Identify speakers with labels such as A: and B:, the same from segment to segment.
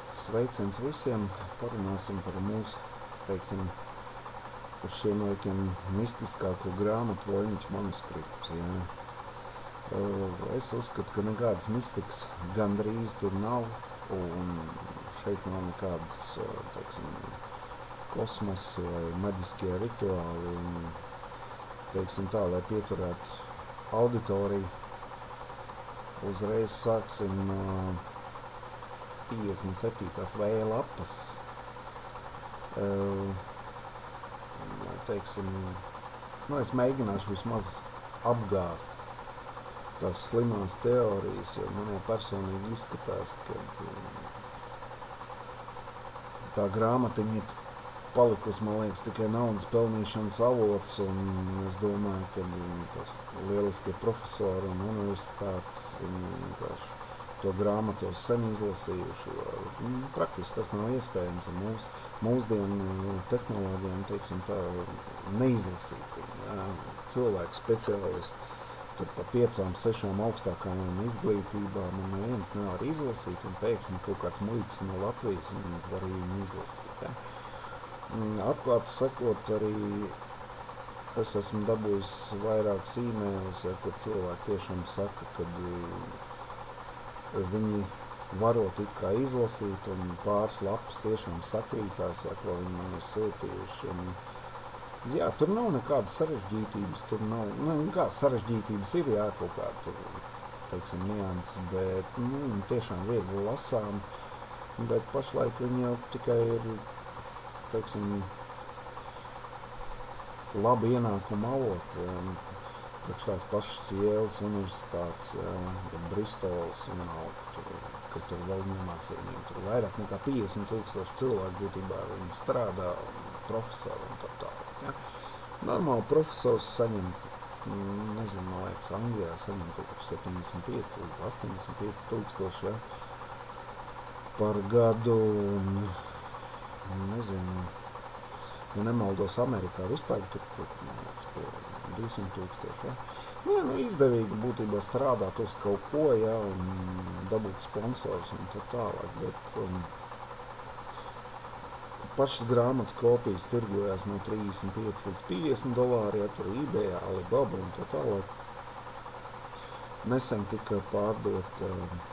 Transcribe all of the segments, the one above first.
A: Sveiciens visiem, parunāsim par mūsu, teiksim, uz šiem laikiem mistiskāko grāmatu Voynich manuskripts. Ja. Es uzskatu, ka nekādas mistikas gandrīz tur nav, un šeit nav nekādas, teiksim, kosmosa vai maģiskie rituāli, un, teiksim tā, lai pieturētu auditoriju, uzreiz sāksim no 57. vēja lapas. Teiksim, es mēģināšu vismaz apgāst tās slimās teorijas, jo man jau personīgi izskatās, ka tā grāmatiņa ir palikusi, man liekas, tikai naudas pelnīšanas avots, un es domāju, ka tas lieliskie profesori un universitātes, viņi vienkārši to grāmatu jau sen izlasījuši. Praktiski tas nav iespējams ar mūsdienu tehnoloģijām, teiksim tā, neizlasīt. Cilvēku speciālisti tur pa 5-6 augstākajām izglītībām, un neviens nevar izlasīt, un pēkšņi kaut kāds muļķis no Latvijas var viņu izlasīt. Ja. Atklāti sakot, arī es esmu dabūjis vairākus e-mailus, ja, kur cilvēki tiešām saka, ka viņi varot it kā izlasīt, un pāris lapas tiešām sakrītās, ja, ko viņi man ir sūtījuši. Un, jā, tur nav nekādas sarežģītības, tur nav, kādas sarežģītības ir, jā, kaut kā tur, teiksim, nianses, bet, tiešām viegli lasām, bet pašlaik viņi jau tikai ir, teiksim, labi ienākuma avots, ja, priekš tās pašas Jēlas universitātes, ja, Bristols un kas tur vēl ņemās ar viņiem. Tur vairāk nekā 50,000 cilvēku būtībā viņi strādā, profesori un tā tālāk. Ja. Normāli profesors saņem, nezinu, man liekas, Anglijā saņem kaut kur 75 līdz 85,000, ja, par gadu, un nezinu, ja nemaldos, Amerikā vispār tur, man liekas, pie 200,000, ja. Izdevīgi būtībā strādāt uz kaut ko, ja, un dabūt sponsors un tā tālāk, bet pašas grāmatas kopijas tirgojās no 35 līdz 50 dolāri, ja, tur eBay, Alibaba un tā tālāk. Nesen tika pārdot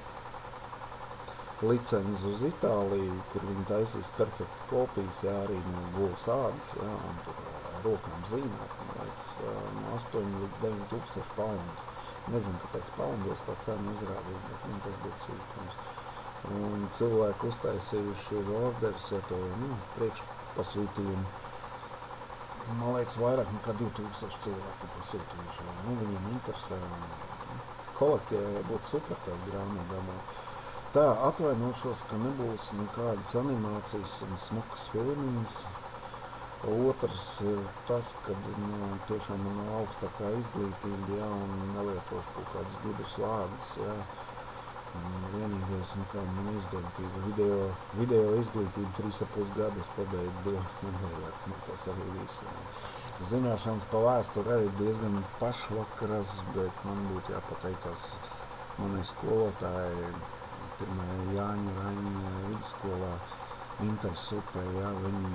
A: licenci uz Itāliju, kur viņi taisīs perfekts kopijas, jā, arī no govs ādas, jā, un tur rokām zīmēt, man liekas, no 8 līdz 9,000 poundu. Nezinu, kāpēc poundos tā cena uzrādīja, bet tas būtu sīkums. Un cilvēki uztaisījuši ir orders, ja to priekšpasūtījumu. Man liekas, vairāk nekā 2,000 cilvēki pasūtījuši. Viņiem interesē. Kolekcijai būtu super tāda grāmata dabūt. Tā, atvainošos, ka nebūs nekādas animācijas un smukas filmiņas. Otrs ir tas, ka tiešām man augstākā izglītība, ja, un nelietošu kaut kādus gudrus vārdus. Ja. Vienīgais, kāda man izglītība, video izglītība 3,5 gadu es pabeidzu 2 nedēļās, tas arī viss. Ja. Zināšanas pa vēsturi arī diezgan pašvakaras, bet man būtu jāpateicās manai skolotājai, pirmajai Jāņa Raņa vidusskolā, Intai Supē, ja,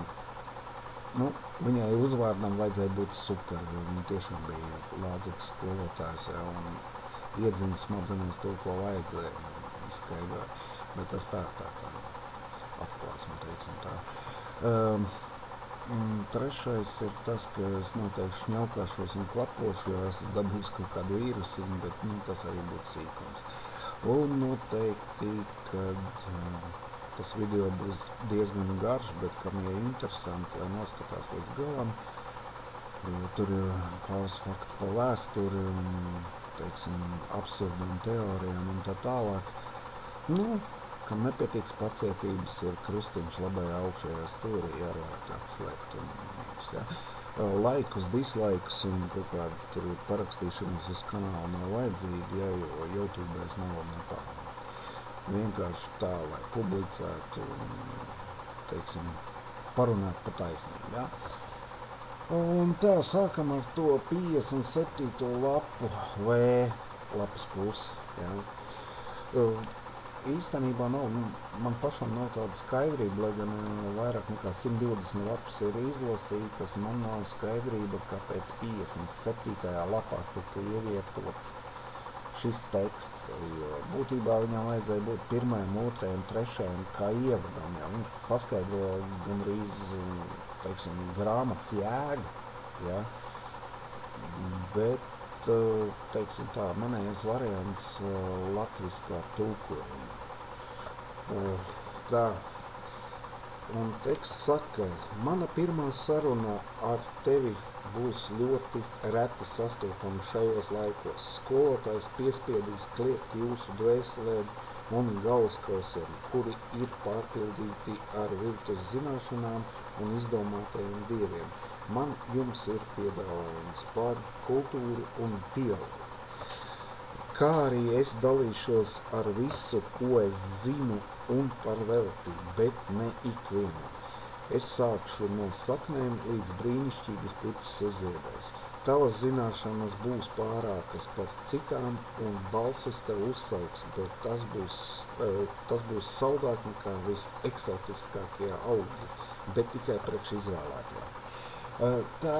A: viņai uzvārdam vajadzēja būt super, viņa tiešām bija lādzīgs skolotājs, ja, un iedzina smadzenēs to, ko vajadzēja izskaidrot, bet tas tā atklāsme, teiksim tā. Trešais ir tas, ka es noteikti šņaukāšos un klapošu, jo es dabūs kaut kādu vīrusiņu, bet tas arī būtu sīkums. Un noteikti, kad tas video būs diezgan garš, bet kam ir interesanti, lai noskatās līdz galam. Tur ir pāris fakti par vēsturi, teiksim, absurdām teorijām un tā tālāk. Kam nepietiks pacietības, ir krustiņš labajā augšējā stūrī, jāvar atslēgt un mīrs, ja. Laikus, dislaikus un kaut kādu tur parakstīšanas uz kanālu nav vajadzīgi, ja, jo YouTube es nav nepārāk. Vienkārši tā, lai publicētu un, teiksim, parunāt pa taisnību, ja. Un tā, sākam ar to 57. lapu V lapas pusi, ja. īstenībā nav, man pašam nav tāda skaidrība, lai gan vairāk nekā 120 lapas ir izlasītas, man nav skaidrība, kāpēc 57. lapā tika ievietots šis teksts, jo būtībā viņam vajadzēja būt 1., 2., 3. kā ievadam, ja viņš paskaidro gandrīz, teiksim, grāmatas jēgu, ja, bet, teiksim tā, manējais variants latviskā tulkojuma. Tā, un teksts saka, mana pirmā saruna ar tevi būs ļoti reti sastopama šajos laikos. Skolotājs piespiedīs kliegt jūsu dvēselēm un galvaskausiem, kuri ir pārpildīti ar viltus zināšanām un izdomātajiem dieviem. Man jums ir piedāvājums par kultūru un dialogu. Kā arī es dalīšos ar visu, ko es zinu un par veltību, bet ne ikvienam. Es sākšu no saknēm līdz brīnišķīgas puķis uzziedēs. Tavas zināšanas būs pārākas par citām un balsis tev uzsauks, bet tas būs saldāk nekā viseksotiskākie augļi, bet tikai priekš izvēlētiem. Tā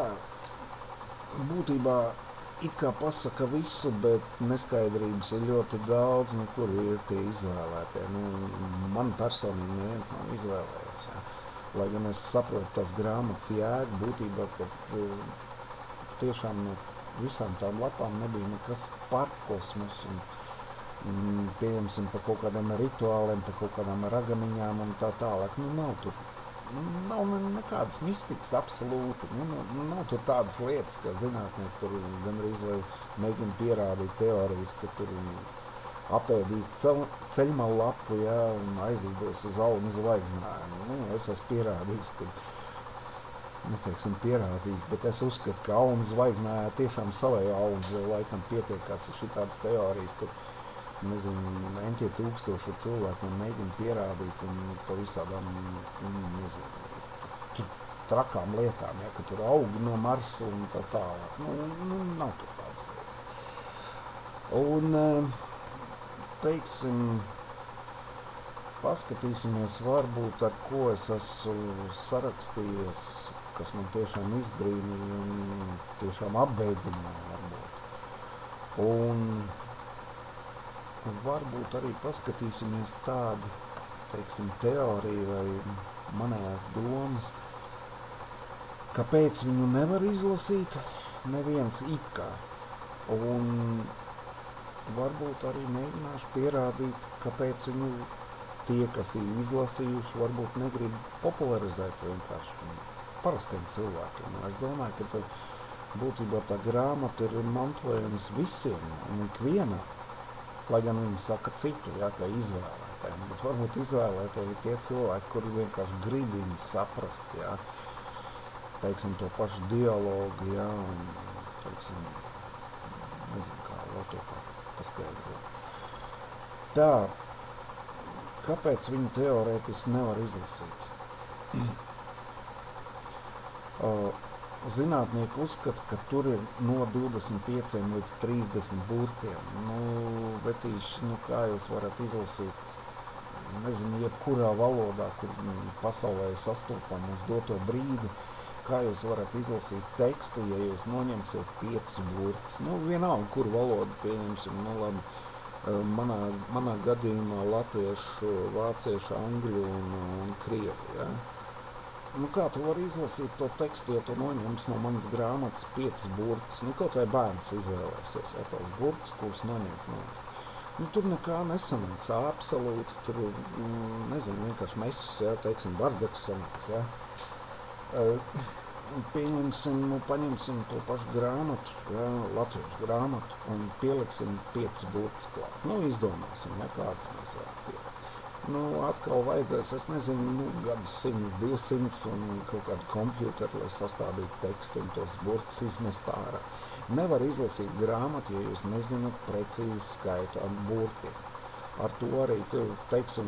A: būtībā it kā pasaka visu, bet neskaidrības ir ļoti daudz, nu, kur ir tie izvēlētie. Nu, man personīgi neviens nav izvēlējies. Ja. Lai gan es saprotu tas grāmatas jēgu, būtībā, kad tiešām no visām tām lapām nebija nekas par kosmosu. Un, pieņemsim par kaut kādiem rituāliem, par kaut kādām ragamiņām un tā tālāk. Nu, nav tur. Nav nekādas mistikas absolūti, nav tur tādas lietas, ka zinātnieki tur gandrīz vai mēģina pierādīt teorijas, ka tur apēdīs ceļmalu lapu, ja, un aizlidos uz Alnu zvaigznājumu. Nu, es esmu pierādījis, ka, neteiksim pierādījis, bet es uzskatu, ka Alnu zvaigznājā tiešām savējo Alnu laikam pietiekās, ja šitādas teorijas tur, nezinu, entie tūkstoši cilvēkiem mēģina pierādīt un pa visādām, nezinu, trakām lietām, ja, ka tur augi no Marsa un tā tālāk. Nu, nav tur tādas lietas. Un, teiksim, paskatīsimies varbūt, ar ko es esmu sarakstījies, kas man tiešām izbrīnīja un tiešām apbeidināja varbūt. Un varbūt arī paskatīsimies tādu, teiksim, teoriju vai manējās domas, kāpēc viņu nevar izlasīt neviens it kā. Un varbūt arī mēģināšu pierādīt, kāpēc viņu tie, kas ir izlasījuši, varbūt negrib popularizēt vienkārši parastiem cilvēkiem. Es domāju, ka būtībā tā grāmata ir mantojums visiem un ikvienam. Lai gan viņi saka citu, ja, kā izvēlētājiem, bet varbūt izvēlētāji ir tie cilvēki, kuri vienkārši grib viņu saprast, ja, teiksim, to pašu dialogu, ja, un, teiksim, nezinu, kā vēl to paskaidrot. Tā, kāpēc viņu teorētiski nevar izlasīt? Zinātnieki uzskata, ka tur ir no 25 līdz 30 burtiem. Nu, vecīši, kā jūs varat izlasīt, nezinu, jebkurā valodā, kur pasaulē ir sastopama uz doto brīdi, kā jūs varat izlasīt tekstu, ja jūs noņemsiet 5 burtus. Nu, vienalga, kur valodu pieņemsim, nu labi, manā gadījumā latviešu, vāciešu, angļu un krievu, ja. Nu, kā tu vari izlasīt to tekstu, ja tu noņems no manas grāmatas 5 burtus? Nu, kaut vai bērns izvēlēsies, ja tos burtus, kurus noņemt nost. Nu, tur nekā nesanāks, absolūti, tur, nezinu, vienkārši messes, ja, teiksim, bardaks sanāks, ja. Pieņemsim, paņemsim to pašu grāmatu, ja, latviešu grāmatu, un pieliksim 5 burtus klāt. Nu, izdomāsim, ja, kādas mēs varam pielikt. Nu, atkal vajadzēs, es nezinu, gadus 100, 200 un kaut kādu kompjūteru, lai sastādītu tekstu un tos burtus izmest ārā. Nevar izlasīt grāmatu, ja jūs nezināt precīzi skaitu ar burtiem. Ar to arī, teiksim,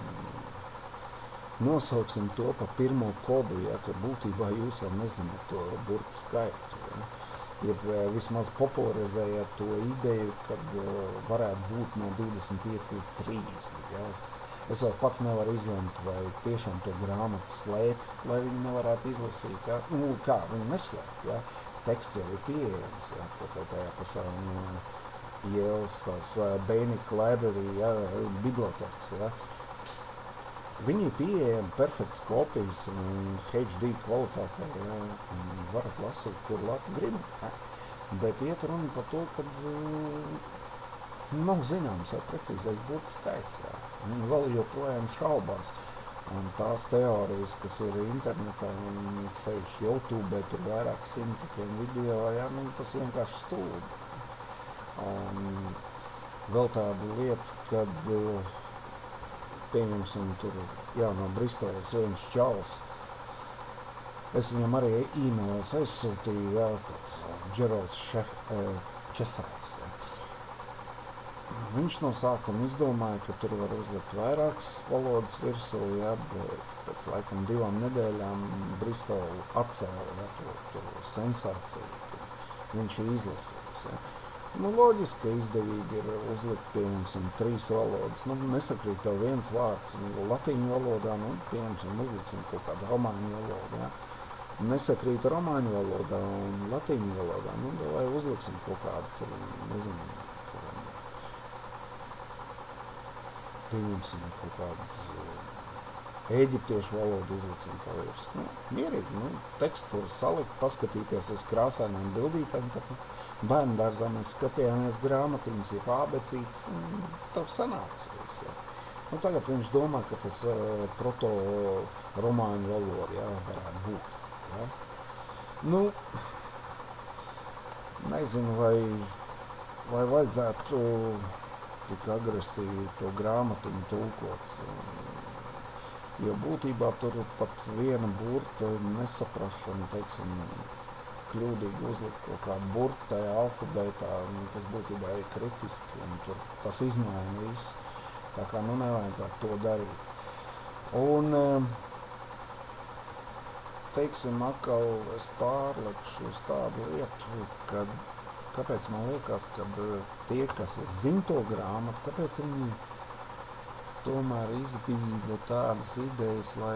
A: nosauksim to pa pirmo kodu, ja, ka būtībā jūs jau nezināt to burtu skaitu. Ja. jeb vismaz popularizējiet to ideju, kad varētu būt no 25 līdz 30. Ja? Es vēl pats nevaru izlemt, vai tiešām to grāmatu slēp, lai viņi nevarētu izlasīt. Ja? Nu, kā, viņi neslēp, ja? Teksts jau ir pieejams, ja? Kaut vai tajā pašā ielas tās Voynich library, ja? Bibliotēkas, ja? Viņi ir pieejami perfekts kopijas un HD kvalitātē, ja? Un varat lasīt, kur lapu gribat, ja? Bet iet runa par to, kad nav zināms jau precīzais burtu skaits, jā. Un vēl joprojām šaubās. Un tās teorijas, kas ir internetā un sevišķi YouTube, tur vairāk simti tiem video, jā, nu, tas vienkārši stulbi. Un vēl tāda lieta, kad, pieņemsim, tur, jā, no Bristolas viens čals, es viņam arī e-mails aizsūtīju, jā, tāds Geralds Česājs, jā. Viņš no sākuma izdomāja, ka tur var uzlikt vairākas valodas virsū, ja, bet pēc laikam 2 nedēļām Bristolu atcēla, ja, to sensāciju, viņš ir izlasījis. Ja. Nu, loģiski, ka izdevīgi ir uzlikt, pieņemsim, 3 valodas. Nu, nesakrīt tev viens vārds latīņu valodā, nu, pieņemsim, uzliksim kaut kādu romāņu valodu, ja. Nesakrīt romāņu valodā un latīņu valodā, nu, vai uzliksim kaut kādu, tur, nezinu, pieņemsim kaut kādu ēģiptiešu valodu uzliksim pa virs. Nu, mierīgi, nu, tekstu tur salikt, paskatīties uz krāsainām bildītēm, tad bērnu dārzā mēs skatījāmies grāmatiņas, jeb ābecītes, un tev sanāks viss, jā. Nu, tagad viņš domā, ka tas proto-romāņu valoda, jā, varētu būt, jā. Nu, nezinu, vai vajadzētu tik agresīvi to grāmatiņu tulkot, jo būtībā tur pat viena burta nesaprašana, teiksim, kļūdīgi uzlikt kaut kādu burtu tajā alfabētā, tas būtībā ir kritiski, un tur tas izmaina visu, tā kā, nu, nevajadzētu to darīt. Un, teiksim, atkal es pārlekšu uz tādu lietu, kad kāpēc man liekas, ka tie, kas zina to grāmatu, kāpēc viņi tomēr izbīda tādas idejas, lai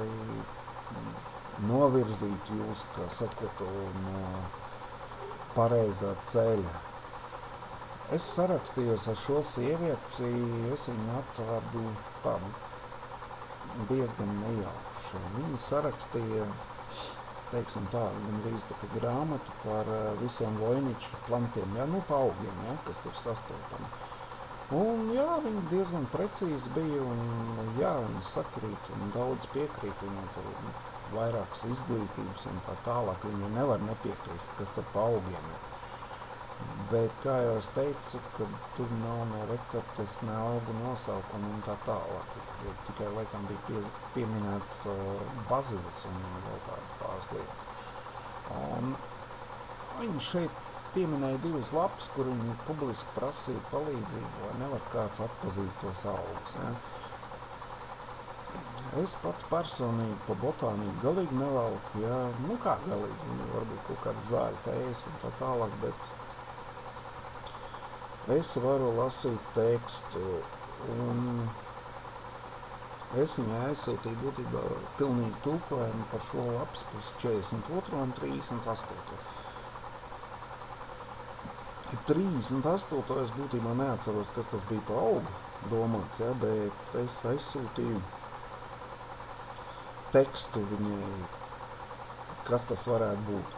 A: novirzītu jūs, kā sakotu, no pareizā ceļa. Es sarakstījos ar šo sievieti, es viņu atradu tādu diezgan nejauši. Viņa sarakstīja, teiksim tā, gandrīz tā kā grāmatu par visiem Voyniču plantiem, jā, nu, pa augiem, jā, kas tur sastopami. Un, jā, viņi diezgan precīzi bija, un, jā, viņi sakrīt, un daudz piekrīt, viņam tur vairākas izglītības, un tā tālāk viņi nevar nepiekrist, kas tur pa augiem ir. Bet, kā jau es teicu, ka tur nav ne receptes, ne augu nosaukumu un tā tālāk. Tikai, laikam, bija pieminēts bazils un vēl tādas pāris lietas. Un viņi šeit pieminēja 2 lapas, kur viņi publiski prasīja palīdzību, vai nevar kāds atpazīt tos augus. Ja? Es pats personīgi pa botāniku galīgi nevelku, ja? Nu kā galīgi, varbūt kaut kāds zāļu tējas un tā tālāk, bet es varu lasīt tekstu, un es viņai aizsūtīju būtībā pilnīgi tulkojumu par šo lapas pusi 42 un 38. 38. es būtībā neatceros, kas tas bija pa augu domāts, ja, bet es aizsūtīju tekstu viņai, kas tas varētu būt.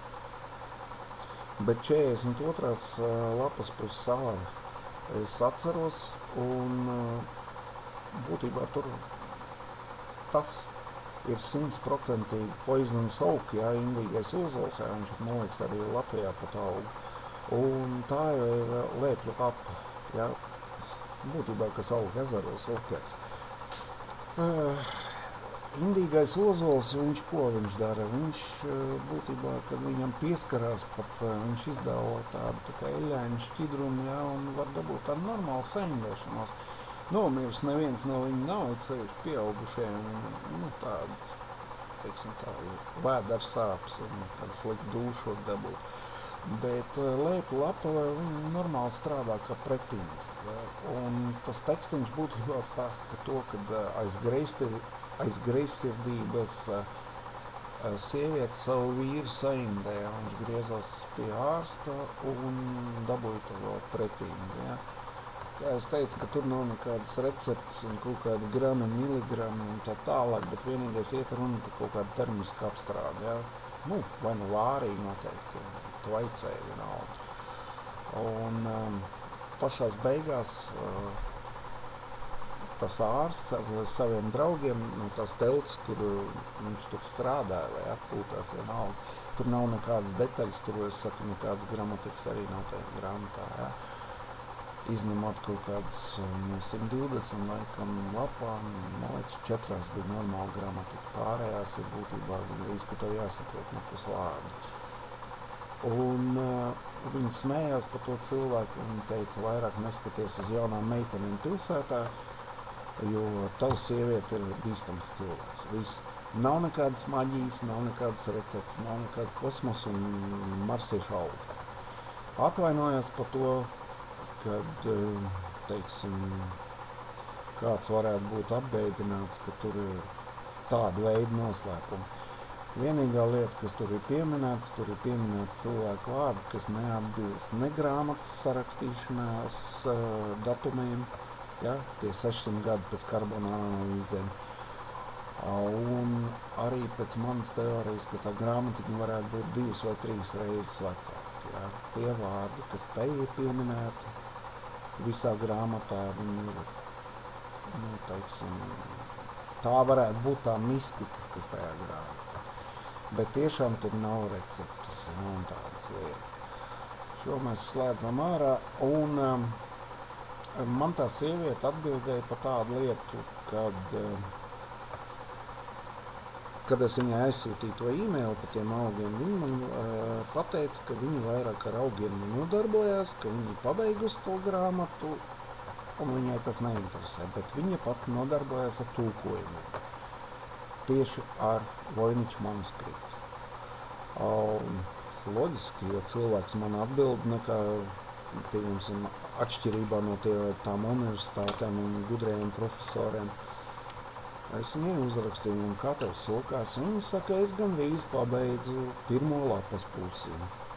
A: Bet 42. lapas puses āri es atceros, un būtībā tur tas ir 100% poisonous oak, jā, indīgais ozols, jā, viņš, man liekas, arī Latvijā pat aug. Un tā jau ir lēpļu apa, jā, būtībā, kas aug ezeros, upēs. Indīgais ozols, viņš ko viņš dara? Viņš būtībā, kad viņam pieskarās, pat viņš izdala tādu tā kā eļļainu šķidrumu, jā, un var dabūt tādu normālu saindēšanos. Nomirs neviens no viņu nav, sevišķi pieaugušiem, nu tādu, teiksim tā, vēders sāpes un tādu sliktu dūšu var dabūt. Bet lietu lapa normāli strādā kā pretingi. Ja? Un tas tekstiņš būtībā stāsta par to, ka aiz greizsirdības sieviete savu vīru saindē. Viņš griezās pie ārsta un dabūja to vēl pretingi. Ja? Kā es teicu, ka tur nav nekādas receptes un kaut kādi grami, miligrami un tā tālāk, bet vienīgais iet runa par kaut kādu termisku apstrādi. Ja? Nu, vai nu vārīgi noteikti, tvaicēji vienalga. Un pašās beigās tas ārsts ar saviem draugiem, no tās telts, kur viņš tur strādāja vai atpūtās vienalga, tur nav nekādas detaļas, tur, es saku, nekādas gramatikas arī nav tajā grāmatā. Ja? Izņemot kaut kādas 120 laikam lapām, man liekas, 4 bija normāla gramatika. Pārējās ir būtībā līdz, ka tev jāsaprot no pus vārdu. Un viņi smējās par to cilvēku, viņi teica, vairāk neskaties uz jaunām meitenēm pilsētā, jo tava sieviete ir bīstams cilvēks. Viss. Nav nekādas maģijas, nav nekādas receptes, nav nekāda kosmosa un marsiešu auga. Atvainojās par to, kad, teiksim, kāds varētu būt apbeidināts, ka tur ir tāda veida noslēpumi. Vienīgā lieta, kas tur ir pieminēts cilvēku vārdu, kas neatbilst ne grāmatas sarakstīšanās datumiem, ja, tie 600 gadi pēc karbona analīzēm. Un arī pēc manas teorijas, ka tā grāmatiņa varētu būt 2 vai 3 reizes vecāka. Ja. Tie vārdi, kas te ir pieminēti, visā grāmatā viņi ir, nu, teiksim, tā varētu būt tā mistika, kas tajā grāmatā. Bet tiešām tur nav receptes, ja, un tādas lietas. Šo mēs slēdzam ārā, un man tā sieviete atbildēja par tādu lietu, kad es viņai aizsūtīju to e-mailu par tiem augiem, viņa man pateica, ka viņa vairāk ar augiem nodarbojās, ka viņa pabeigusi to grāmatu, un viņai tas neinteresē, bet viņa pat nodarbojās ar tulkojumiem, tieši ar Voynicha manuskriptu. Loģiski, jo cilvēks man atbild nekā, pieņemsim, atšķirībā no tām universitātēm un gudrajiem profesoriem. Es viņai uzrakstīju, un kā tev sokās, viņa saka, es gandrīz pabeidzu pirmo lapas pusi.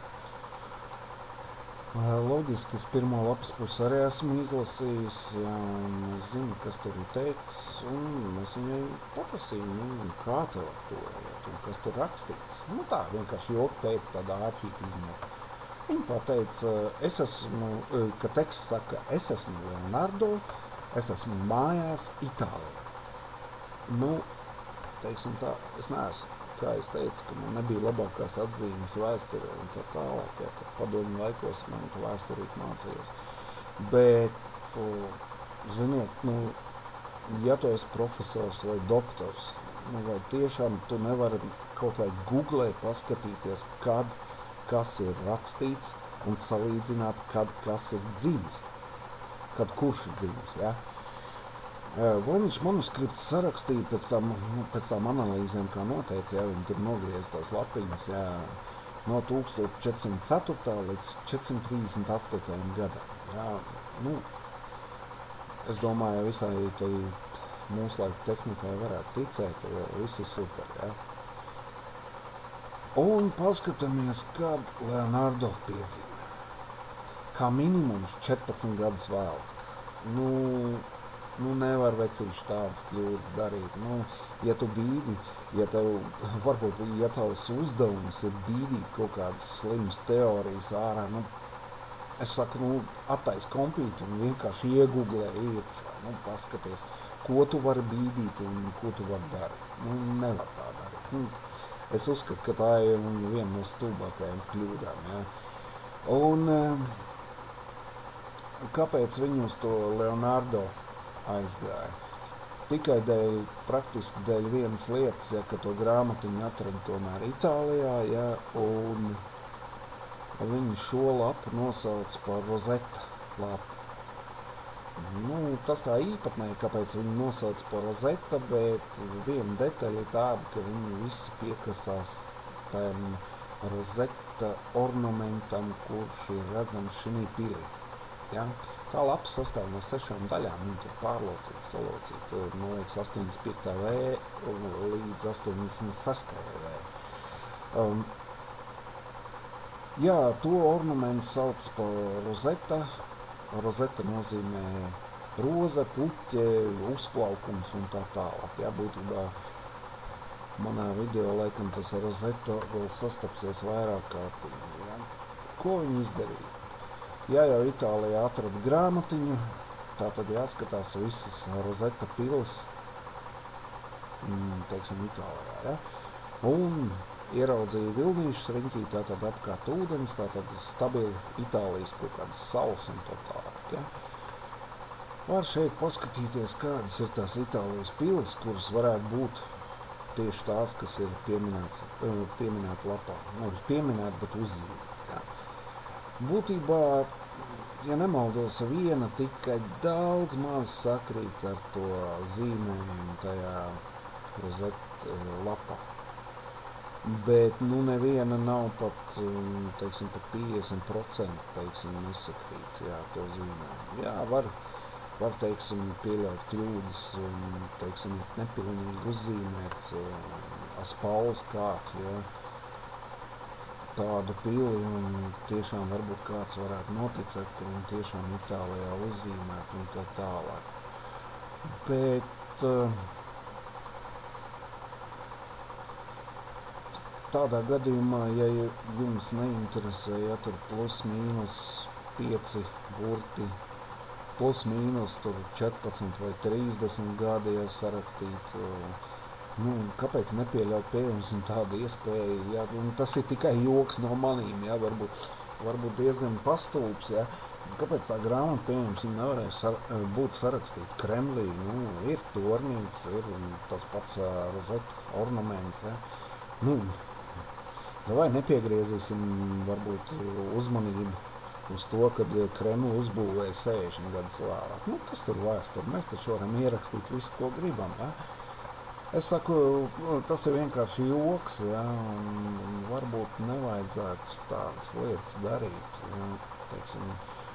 A: Loģiski, es pirmo lapas pusi arī esmu izlasījis, ja, un es zinu, kas tur ir teikts, un es viņai paprasīju, kā tev ar to iet, un kas tur rakstīts. Nu tā, vienkārši joku pēc tāda āķīta izmeta. Viņa pateica, ka teksts saka, es esmu Leonardo, es esmu mājās Itālijā. Nu, teiksim tā, es neesmu, kā es teicu, ka man nebija labākās atzīmes vēsturē un tā tālāk, ja, kad padomju laikos man to vēsturīt mācījos. Bet, ziniet, ja tu esi profesors vai doktors, vai tiešām tu nevari kaut vai googlē paskatīties, kad kas ir rakstīts un salīdzināt, kad kas ir dzimis, kad kurš ir dzimis, ja? Voynich manuskripts sarakstīja pēc tām analīzēm, kā noteica, ja, viņi tur nogriez tās lapiņas, ja, no 1404. līdz 438. gadam. Ja. Nu, es domāju, visai tai mūsu laika tehnikai varētu ticēt, jo viss ir super. Ja. Un paskatāmies, kad Leonardo piedzima. Kā minimums 14 gadus vēlāk. Nu, nevar vecīši tādas kļūdas darīt. Ja tu bīdi, ja tavs uzdevums ir bīdīt kaut kādas slimas teorijas ārā, es saku, attais kompīti un vienkārši iegooglē iekšā, paskaties, ko tu vari bīdīt un ko tu vari darīt. Nevar tā darīt. Es uzskatu, ka tā ir viena no stulbākajām kļūdām. Ja. Un kāpēc viņi uz to Leonardo aizgāja? Tikai praktiski dēļ vienas lietas, ja, ka to grāmatiņu atrada tomēr Itālijā, ja, un viņi šo lapu nosauc par Rosetta lapu. Tas tā īpatnēji, kāpēc viņi nosauc par Rosetta, bet viena detaļa ir tāda, ka viņi visi piekasās tām Rosetta rozeta ornamentam, kurš ir redzams šī pilī. Ja? Tā lapa sastāv no 6 daļām, un tur pārlocīt, salocīt, man liekas, 85. V līdz 86. V. Jā, to ornamentu sauc par rozeta. Rozeta nozīmē roze, puķe, uzplaukums un tā tālāk. Jā, būtībā manā video, laikam, tas rozeta vēl sastapsies vairāk kārtīgi. Ja? Ko viņi izdarīja? Ja jau Itālijā atrada grāmatiņu, tā tad jāskatās visas rozeta pilis, teiksim, Itālijā, ja? Un ieraudzīja vilnīšus riņķī, tātad apkārt ūdens, tātad stabili Itālijas kaut kādas salas un tā tālāk, ja? Var šeit paskatīties, kādas ir tās Itālijas pilis, kuras varētu būt tieši tās, kas ir pieminēta lapā. Nevis pieminēta, bet uzzīmēta, ja? Būtībā, ja nemaldos, viena tikai daudz maz sakrīt ar to zīmējumu tajā rozeta lapā. Bet, neviena nav pat, teiksim, pat 50%, teiksim, nesakrīt, jā, to zīmējumu. Jā, var, teiksim, pieļaut kļūdas, teiksim, nepilnīgi uzzīmēt spalvas kārtu, ja? Tādu pili, un tiešām varbūt kāds varētu noticēt, ka viņi tiešām Itālijā uzzīmēt un tā tālāk. Bet tādā gadījumā, ja jums neinteresē, ja tur plus mīnus 5 burti, plus mīnus tur 14 vai 30 gadi, ja sarakstīt, kāpēc nepieļaut pieejams tādu iespēju, ja? Tas ir tikai joks no manīm, ja? Varbūt diezgan pastulbs, ja? Kāpēc tā grāmata pieejams, viņa nevarēja būt sarakstīt Kremlī, ir tornīts, ir tas pats rozeta ornaments, ja? Vai nepiegriezīsim varbūt uzmanību uz to, kad Kremlu uzbūvēja 60 gadus vēlāk. Kas tur vēstur? Mēs taču varam ierakstīt visu, ko gribam, ja? Es saku, tas ir vienkārši joks, ja, un varbūt nevajadzētu tādas lietas darīt, ja, teiksim,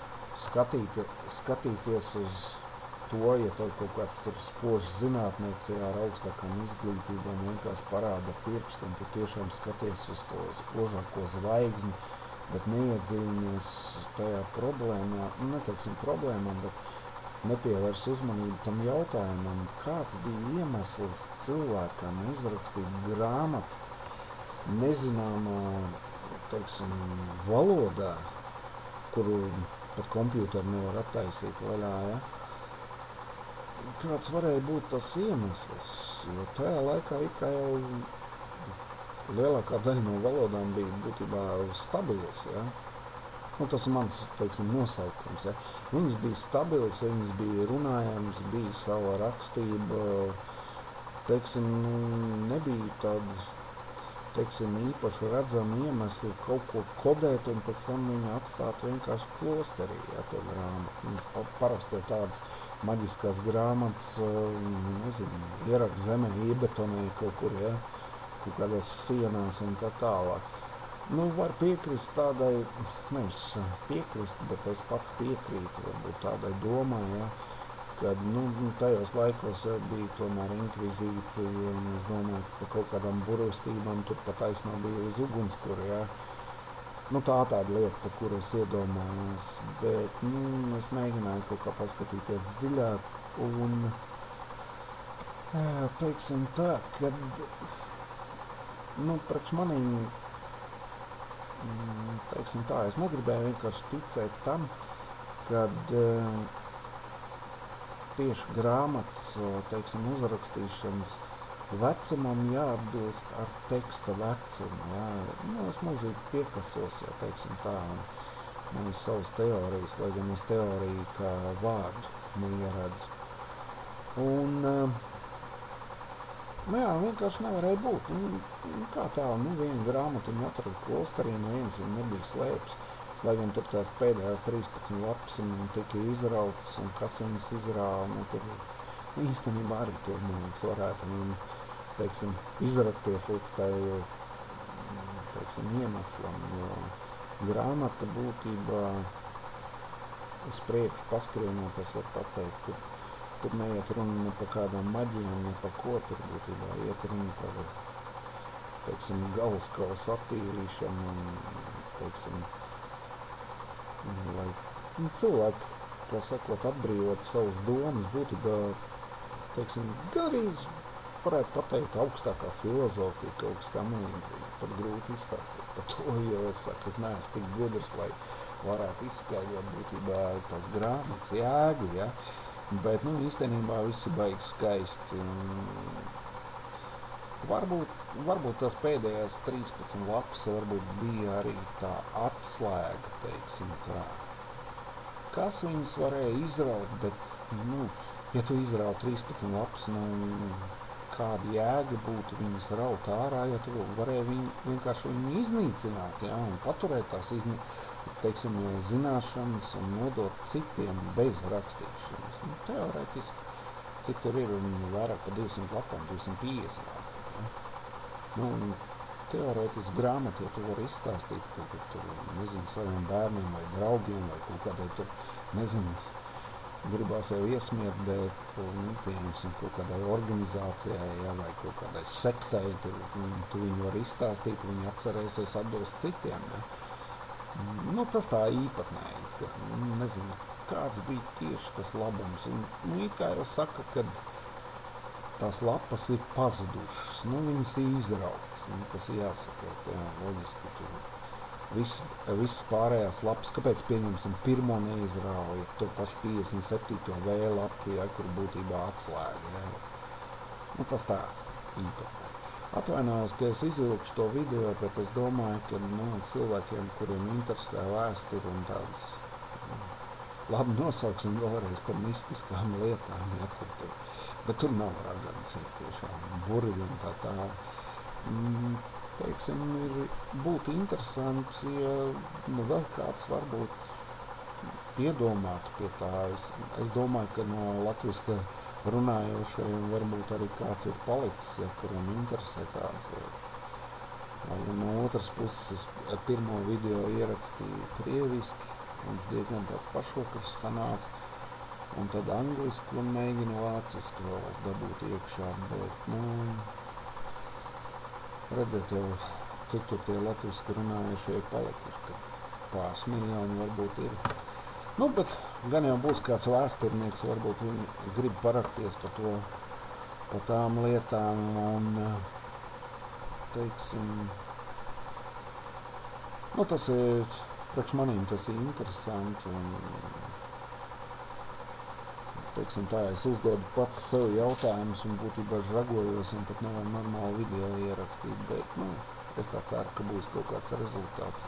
A: skatīties uz to, ja tev kaut kāds tur spožs zinātnieks, ja, ar augstākām izglītībām vienkārši parāda pirkstu, un tu tiešām skaties uz to spožāko zvaigzni, bet neiedziļinies tajā problēmā, neteiksim problēmām, bet nepievērs uzmanību tam jautājumam, kāds bija iemesls cilvēkam uzrakstīt grāmatu nezināmā, teiksim, valodā, kuru pat kompjūteru nevar attaisīt vaļā, ja? Kāds varēja būt tas iemesls, jo tajā laikā kā jau lielākā daļa no valodām bija būtībā stabilas, ja? Tas ir mans, teiksim, nosaukums, ja? Viņas bija stabilas, viņas bija runājams, bija sava rakstība, teiksim, nebija tāda, teiksim, īpaši redzama iemesli kaut ko kodēt un pēc tam viņu atstāt vienkārši klosterī, ja, to grāmatu. Parasti ir tādas maģiskās grāmatas, nezinu, ierak zemē, iebetonē kaut kur, ja, kaut kādās sienās un tā tālāk. Var piekrist tādai, nevis piekrist, bet es pats piekrītu varbūt tādai domai, ja, kad, tajos laikos bija tomēr inkvizīcija, un es domāju, ka pa kaut kādām burvestībām tur pat taisnā bija uz ugunskura, ja. Tāda lieta, pa kuru es iedomājos, bet, es mēģināju kaut kā paskatīties dziļāk, un, teiksim tā, kad, priekš manīm, teiksim tā, es negribēju vienkārši ticēt tam, kad tieši grāmatas, teiksim, uzrakstīšanas vecumam jāatbilst ar teksta vecumu, jā. Es mūžīgi piekasos, ja teiksim tā, un man ir savas teorijas, lai gan es teoriju kā vārdu neieredzu. Un, vienkārši nevarēja būt. Kā tā, viena grāmata viņa atrada klosterī, neviens viņa nebija slēpis, lai gan tur tās pēdējās 13 lapas un tika izrautas, un kas viņas izrāva, tur īstenībā arī tur, man liekas, varētu, teiksim, izrakties līdz tai teiksim, iemeslam, jo grāmata būtībā uz priekšu paskrienot, es varu pateikt, tur neiet runa ne par kādām maģijām, ne par ko, tur būtībā iet runa par, teiksim, galvaskausu attīrīšanu un, teiksim, lai cilvēki, kā sakot, atbrīvot savus domas, būtībā, teiksim, garīz varētu pateikt augstākā filozofija, kaut kas tam līdzīgi, pat grūti izstāstīt par to, jo es saku, es neesmu tik gudrs, lai varētu izskaidrot būtībā tās grāmatas jēgu, ja, bet, īstenībā visi baigi skaisti. Varbūt tās pēdējās 13 lapas varbūt bija arī tā atslēga, teiksim tā. Kas viņas varēja izraut, bet, ja tu izraut 13 lapas, kāda jēga būtu viņas raut ārā, ja tu varēja vienkārši viņu iznīcināt, ja, un paturēt tās teiksim, zināšanas un nodot citiem bez rakstīšanas. Teorētiski, cik tur ir vairāk par 200 lapām, 250 lapām. Ja. Teorētiski grāmatu, ja tu vari izstāstīt, ka tur, nezinu, saviem bērniem vai draugiem vai kaut kādai tur, nezinu, gribās jau iesmiet, bet, pieņemsim, kaut kādai organizācijai, ja, vai kaut kādai sektai, tu viņu var izstāstīt, viņi atcerēsies, atdos citiem, ja. Tas tā īpatnēji, ka, nezinu, kāds bija tieši tas labums, un it kā jau saka, kad tās lapas ir pazudušas, viņas ir izrautas, tas ir jāsaprot, jā, loģiski, tur viss pārējās lapas, kāpēc pieņemsim pirmo neizrauja, to pašu 57. V lapu, ja, kur būtībā atslēga, ja. Tas tā īpatnē. Atvainojos, ka es izvilkšu to video, bet es domāju, ka cilvēkiem, kuriem interesē vēsturi un tādas labi nosauksim vēlreiz par mistiskām lietām, ja, kur tur. Bet tur nav raganas, ja tiešām burvi un tā. Teiksim, būtu interesants, ja vēl kāds varbūt piedomātu pie tā. Es domāju, ka no latviska runājošajiem varbūt arī kāds ir palicis, ja kuram interesē kādas lietas. Vai no otras puses es pirmo video ierakstīju krieviski, viņš diezgan tāds pašvakars sanāca. Un tad angliski un mēģinu vāciski vēl dabūt iekšā, bet, redzēt jau, cik tur tie latviski runājušie palikuši, ka pāris miljoni varbūt ir. Bet gan jau būs kāds vēsturnieks, varbūt viņi grib parakties par tām lietām un, teiksim, tas ir, priekš manīm tas ir interesanti un, teiksim tā, es uzdodu pats sev jautājumus un būtībā žagojos un pat nevar normāli video ierakstīt, bet, es tā ceru, ka būs kaut kāds rezultāts.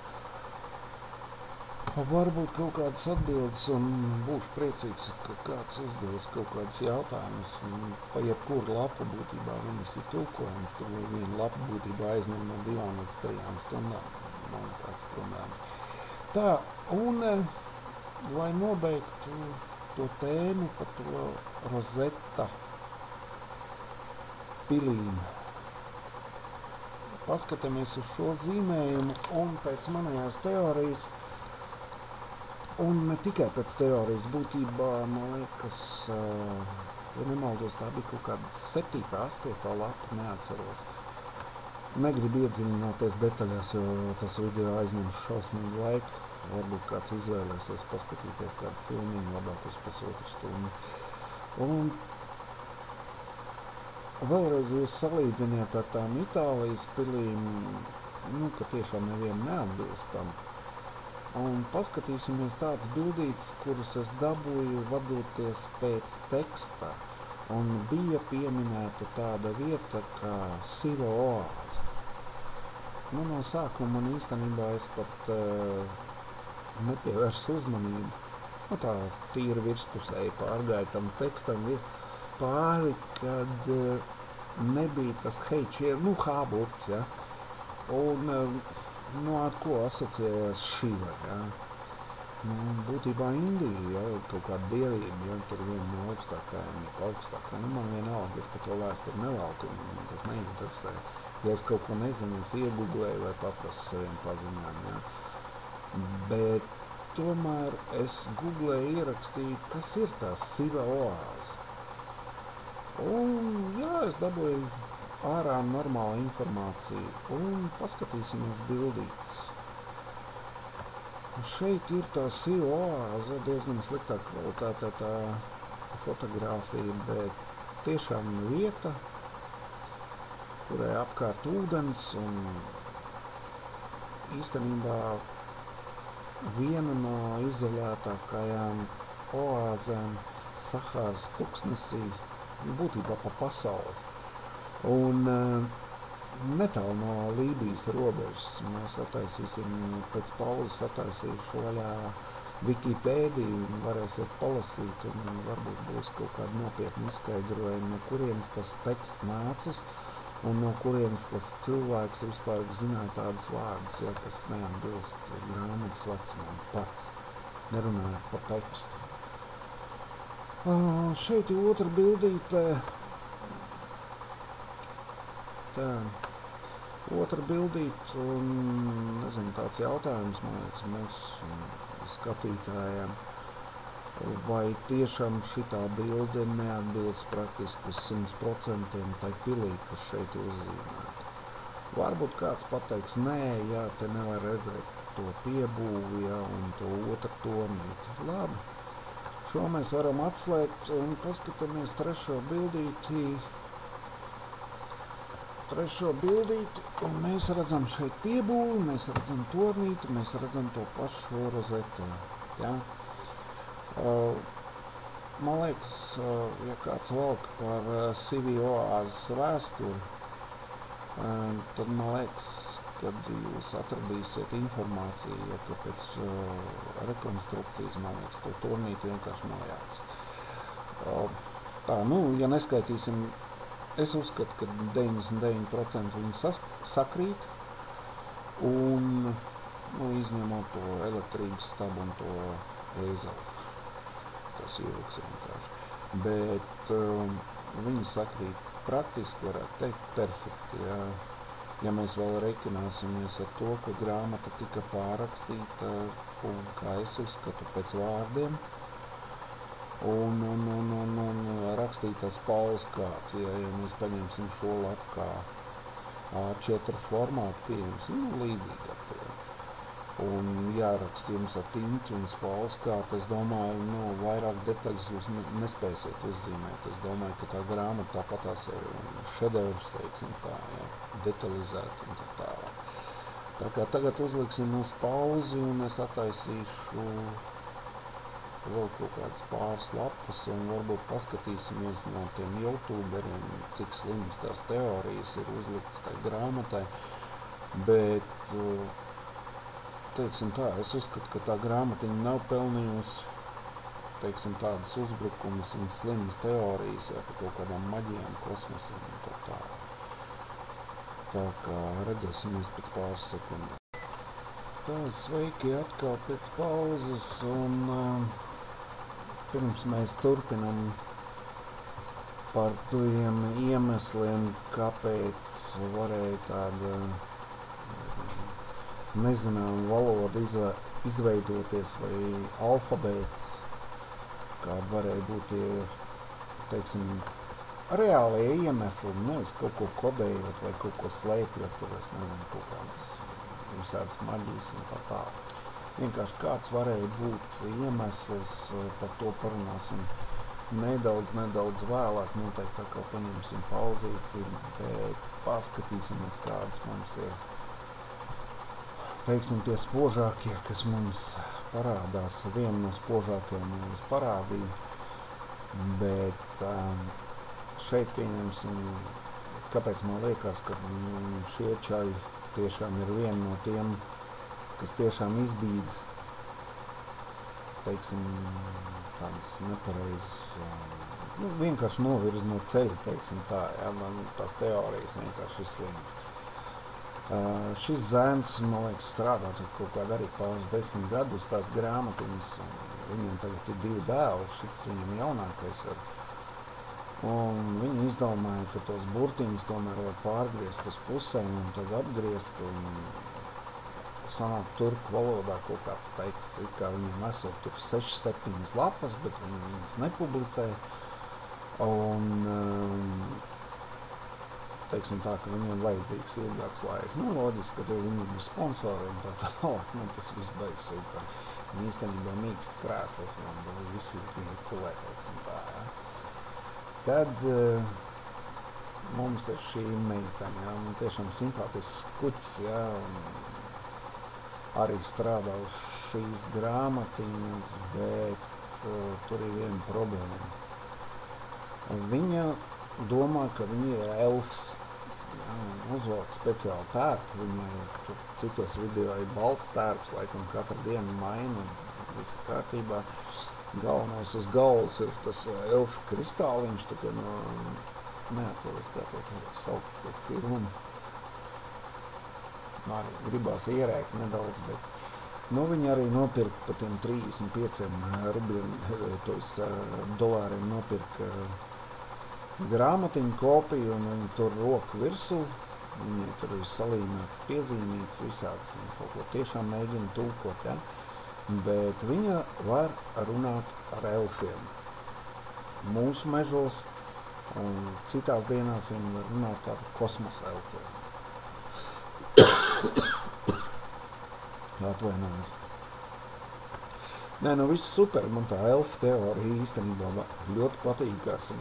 A: Varbūt kaut kādas atbildes un būšu priecīgs, ka kāds uzdos kaut kādas jautājumus un pa jebkuru lapu būtībā viņas ir tulkojums, tur viena lapa būtībā aizņem no 2 līdz 3 stundām, nav nekāds problēmas. Tā, un, lai nobeigtu to tēmu par to rozeta pilīm. Paskatāmies uz šo zīmējumu un pēc manējās teorijas, un ne tikai pēc teorijas, būtībā, man liekas, ja nemaldos, tā bija kaut kāda 7. 8. lapa, neatceros. Negribu iedziļināties detaļās, jo tas video aizņem šausmīgu laiku. Varbūt kāds izvēlēsies paskatīties kādu filmiņu labāk uz 1,5 stundu. Un vēlreiz jūs salīdziniet ar tām Itālijas pilīm, ka tiešām nevienam neatbilstam. Un paskatīsimies tādas bildītes, kuras es dabūju vadoties pēc teksta. Un bija pieminēta tāda vieta kā Siro oāze. No sākuma man īstenībā es pat nepievērs uzmanību. Tā tīra virspusēji pārgāja tam tekstam pāri, kad nebija tas heičie, hāburts, ja. Un ar ko asociējās Šiva, ja. Būtībā Indija, ja, kaut kāda dievība, ja, tur viena no augstākajām, ja augstākā, man vienalga, es par to vēsturi nevalku, tas neinteresē. Ja es kaut ko nezinu, es iegooglēju vai paprasu saviem paziņām, ja. Bet tomēr es googlēju ierakstīju, kas ir tā siva oāze. Un, jā, es dabūju ārā normālu informāciju un paskatīsimies bildītes. Un šeit ir tā siva oāze, diezgan sliktā kvalitātē tā fotogrāfija, bet tiešām vieta, kurai apkārt ūdens un īstenībā viena no izolētākajām oāzēm Sahāras tuksnesī, būtībā pa pasauli. Un netālu no Lībijas robežas mēs attaisīsim, pēc pauzes attaisīšu vaļā Wikipēdiju, varēsiet palasīt, un varbūt būs kaut kādi nopietni izskaidrojumi, no kurienes tas teksts nācis, un no kurienes tas cilvēks vispār zināja tādas vārdas, ja, kas neatbilst grāmatas vecumam, pat nerunājot par tekstu. Šeit ir otra bildīte. Tā, otra bildīte, un, nezinu, tāds jautājums, man liekas, mūsu skatītājiem. Vai tiešām šitā bilde neatbilst praktiski uz 100% tai pilī, kas šeit ir uzzīmēta. Varbūt kāds pateiks, nē, jā, te nevar redzēt to piebūvi, jā, un to otru tornīti. Labi, šo mēs varam atslēgt un paskatāmies trešo bildīti, un mēs redzam šeit piebūvi, mēs redzam tornīti, mēs redzam to pašu rozeti, jā. Man liekas, ja kāds valk par Sivī oāzes vēsturi, tad man liekas, kad jūs atradīsiet informāciju, ja, ka pēc rekonstrukcijas, man liekas, to tornīti vienkārši nojāc. Tā, ja neskaitīsim, es uzskatu, ka 99% viņi sakrīt, un izņemot to elektrības stabu un to ēzeli. Tas ilgs vienkārši. Bet viņi sakrīt praktiski, varētu teikt, perfekti. Ja, ja mēs vēl rekināsimies ar to, ka grāmata tika pārrakstīta, un kā es uzskatu, pēc vārdiem, un rakstītās pauzkāt, ja mēs paņemsim šo lapu kā A4 formātu pieejams, līdzīgi ar to. Un jāraksta jums ar tinti un spalskāt, es domāju, vairāk detaļas jūs nespēsiet uzzīmēt. Es domāju, ka tā grāmata tāpatās ir šedevrs, teiksim tā, ja, detalizēta un tā tālāk. Tā kā tagad uzliksim uz pauzi un es attaisīšu vēl kaut kādas pāris lapas un varbūt paskatīsimies no tiem youtuberiem, cik slimas tās teorijas ir uzliktas tai grāmatai, bet teiksim tā, es uzskatu, ka tā grāmatiņa nav pelnījusi, teiksim, tādas uzbrukumus un slimas teorijas, ja, par kaut kādām maģijām, kosmosiem un tā tālāk. Tā kā redzēsimies pēc pāris sekundēm. Tā, sveiki atkal pēc pauzes, un pirms mēs turpinam par tiem iemesliem, kāpēc varēja tāda, nezinām valoda izveidoties vai alfabēts, kāda varēja būt tie, teiksim, reālie iemesli, nevis kaut ko kodējot vai kaut ko slēpjot, tur es nezinu, kaut kādas visādas maģijas un tā tālāk. Vienkārši kāds varēja būt iemesls, par to parunāsim nedaudz vēlāk, noteikti tā kā paņemsim pauzīti, bet paskatīsimies, kādas mums ir, teiksim, tie spožākie, kas mums parādās. Viena no spožākajiem mums parādīja, bet šeit pieņemsim, kāpēc man liekas, ka šie čaļi tiešām ir viena no tiem, kas tiešām izbīd, teiksim, tādas nepareizas, vienkārši novirz no ceļa, teiksim tā, ja, tās teorijas vienkārši ir slimas. Šis zēns, man liekas, strādā kaut kādā arī pāris 10 gadus tās grāmatiņas, viņam tagad ir 2 dēli, šis viņam jaunākais ir. Un viņi izdomāja, ka tos burtiņus tomēr var pārgriezt uz pusēm un tad apgriezt, un sanāk turku valodā kaut kāds teksts, it kā viņiem esot tur 6-7 lapas, bet viņi viņas nepublicē, un teiksim tā, ka viņiem vajadzīgs ilgāks laiks. Nu, loģiski, ka viņiem ir sponsori un tā tālāk, nu, tas viss beigs super. Viņi īstenībā mīkstas krēslas, un visi ir kulē, teiksim tā, ja. Tad mums ir šī meitene, ja, un tiešām simpātisks kuķis, ja, un arī strādā uz šīs grāmatiņas, bet tur ir viena problēma. Viņa domā, ka viņa ir elfs, ja, un uzvelk speciāli tērpu, viņai tur citos video ir balts tērps, laikam katru dienu maina, un viss ir kārtībā. Galvenais uz galvas ir tas elfu kristāliņš, tā kā no, neatceros, kā to sauc to filmu. Arī gribās ierēkt nedaudz, bet, nu, viņi arī nopirka pa tiem 35 rubļiem, tos dolāriem nopirka grāmatiņu kopiju, un viņi tur roku virsū, viņai tur ir salīmēts, piezīmīts visāds, un kaut ko tiešām mēģina tulkot, ja. Bet viņa var runāt ar elfiem mūsu mežos, un citās dienās viņa var runāt ar kosmosa elfiem. Atvainojos. Nē, nu viss super, man tā elfu teorija īstenībā ļoti patīkās.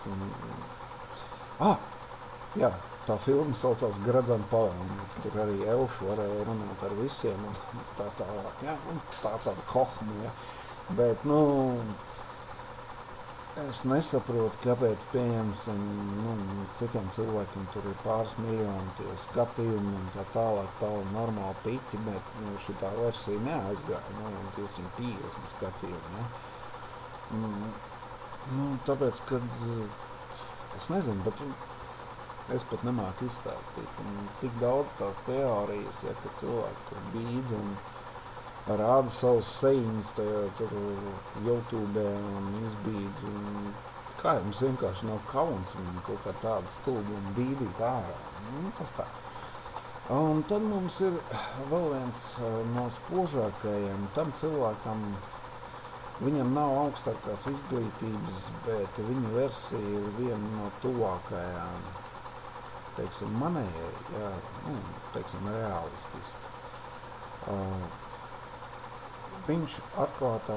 A: Jā, tā filma saucās Gradzena pavēlnieks, tur arī elfi varēja runāt ar visiem, un tā tālāk, ja, un tā tāda hohma, ja. Bet, nu, es nesaprotu, kāpēc pieņemsim, nu, citiem cilvēkiem tur ir pāris miljoni tie skatījumi un tā tālāk normāli piķi, bet, nu, šitā versija neaizgāja, nu, 250 skatījumi, ja. Nu, tāpēc, kad, es nezinu, bet es pat nemāku izstāstīt. Un tik daudz tās teorijas, ja, ka cilvēki tur bīd un rāda savus sejiņus tur YouTube un izbīd. Un kā jums vienkārši nav kauns viņu kaut kā tādu stulbu un bīdīt ārā. Nu, tas tā. Un tad mums ir vēl viens no spožākajiem tam cilvēkam. Viņam nav augstākās izglītības, bet viņa versija ir viena no tuvākajām, teiksim, manējai, jā, nu, teiksim, realistiski. Viņš atklātā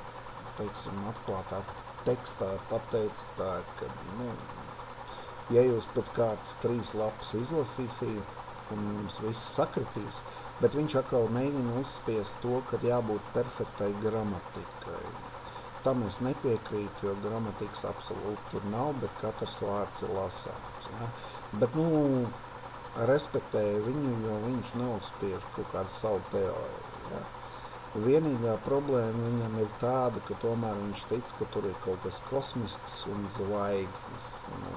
A: tekstā pateica tā, ka, nu, ja jūs pēc kārtas 3 lapas izlasīsiet, un jums viss sakritīs, bet viņš atkal mēģina uzspiest to, ka jābūt perfektai gramatikai. Tam es nepiekrītu, jo gramatikas absolūti tur nav, bet katrs vārds ir lasāms, ja. Bet, nu, respektēju viņu, jo viņš neuzspiež kaut kādu savu teoriju, ja. Vienīgā problēma viņam ir tāda, ka tomēr viņš tic, ka tur ir kaut kas kosmisks un zvaigznes.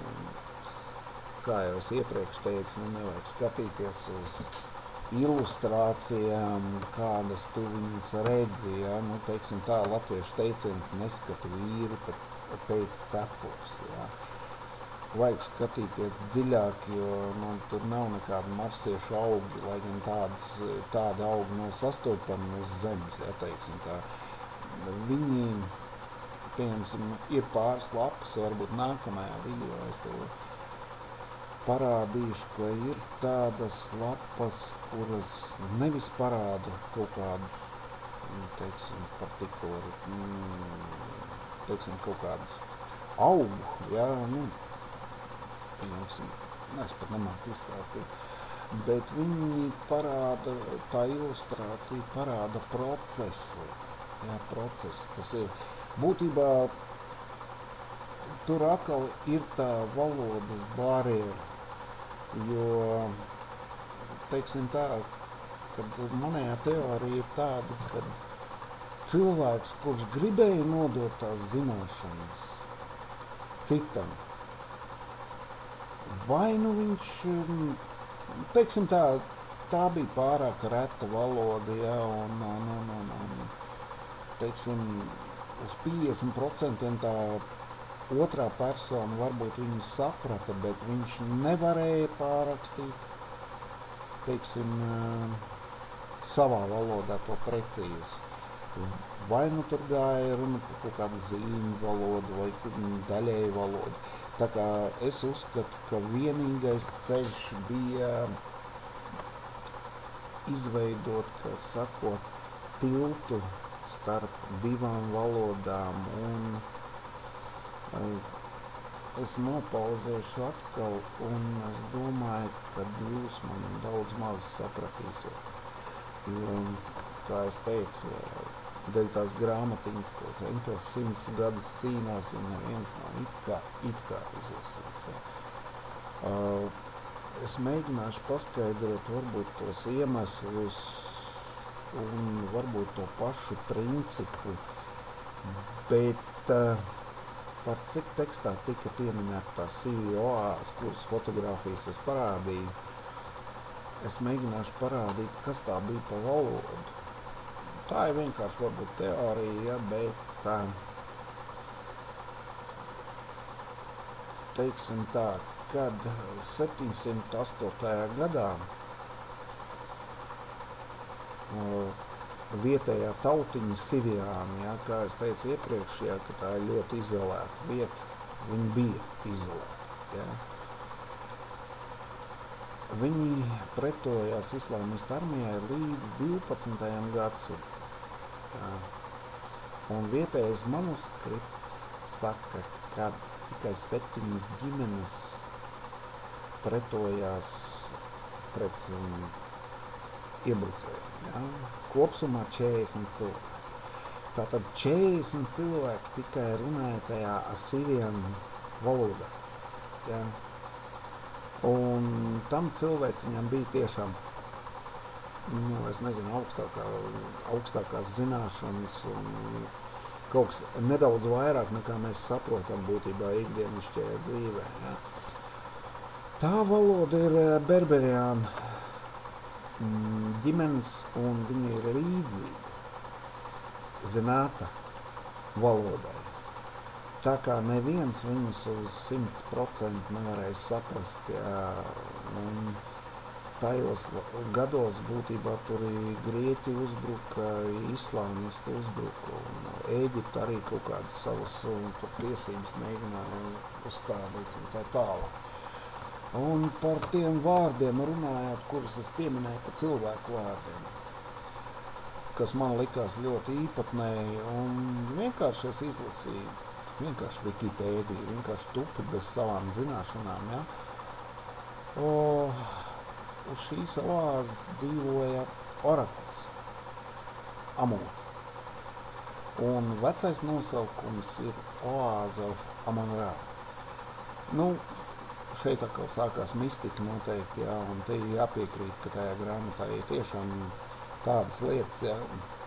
A: Kā jau es iepriekš teicu, nu, nevajag skatīties uz ilustrācijām, kādas tu viņas redzi, ja. Nu, teiksim tā, latviešu teiciens neskatu vīru pēc cepures, ja. Vajag skatīties dziļāk, jo, nu, tur nav nekāda marsiešu augi, lai gan tādi augi nav sastopami uz zemes, ja, teiksim tā. Viņi, pieņemsim, ir pāris lapas, varbūt nākamajā video es to parādīšu, ka ir tādas lapas, kuras nevis parāda kaut kādu, teiksim, partikuları, teiksim, kaut kādu augu, ja, nu, es pat nemāku izstāstīt, bet viņi parāda, tā ilustrācija parāda procesu, jā, procesu, tas ir, būtībā, tur atkal ir tā valodas barjera, jo, teiksim tā, kad manējā teorija ir tāda, kad cilvēks, kurš gribēja nodot tās zināšanas citam, vai nu viņš, teiksim tā bija pārāk reta valoda, ja, un teiksim, uz 50% tā otrā persona varbūt viņu saprata, bet viņš nevarēja pārrakstīt, teiksim, savā valodā to precīzi. Vai nu tur gāja runa par kaut kādu zīmju valodu vai daļēju valodu. Tā kā es uzskatu, ka vienīgais ceļš bija izveidot, kā sakot, tiltu starp divām valodām, un es nopauzēšu atkal, un es domāju, ka jūs man daudz maz sapratīsiet. Jo, kā es teicu, dēļ tās grāmatiņas, tos 100 gadus cīnās, un neviens nav it kā izlasījis. Ja. Es mēģināšu paskaidrot varbūt tos iemeslus un varbūt to pašu principu, bet par cik tekstā tika pieminēta tā sīva oāze, kuras fotogrāfijas es parādīju, es mēģināšu parādīt, kas tā bija pa valodu. Tā ir vienkārši varbūt teorija, ja, bet teiksim tā, kad 708. gadā vietējā tautiņa Siriāna, ja, kā es teicu iepriekš, ja, ka tā ir ļoti izolēta vieta, viņi bija izolēti. Ja. Viņi pretojās islāmistu armijai līdz 12. gadsimtam. Ja. Un vietējais manuskripts saka, ka tikai 7 ģimenes pretojās pret iebrucējiem. Ja. Kopsumā 40 cilvēki. Tātad 40 cilvēki tikai runāja tajā asīriāņu valodā. Ja. Un tam cilvēciņam bija tiešām, es nezinu, augstākās zināšanas un kaut kas nedaudz vairāk nekā mēs saprotam būtībā ikdienišķajā dzīvē. Ja. Tā valoda ir berberiāna ģimenes, un viņa ir līdzīga zināta valodai. Tā kā neviens viņus uz 100% nevarēja saprast, ja, un tajos gados būtībā tur grieķi uzbruka, islāmisti uzbruka, un Ēģipte arī kaut kādas savas tiesības mēģināja uzstādīt un tā tālāk. Un par tiem vārdiem runājot, kurus es pieminēju pa cilvēku vārdiem, kas man likās ļoti īpatnēji, un vienkārši es izlasīju. Vienkārši Wikipēdija, vienkārši tupi bez savām zināšanām. Ja? Uz šīs oāzes dzīvoja orakls, Amūts. Un vecais nosaukums ir oāze of Amon-Ra. Nu, šeit atkal sākās mistika noteikti, ja? Un te jāpiekrīt, ka tajā grāmatā ir tiešām tādas lietas, ja?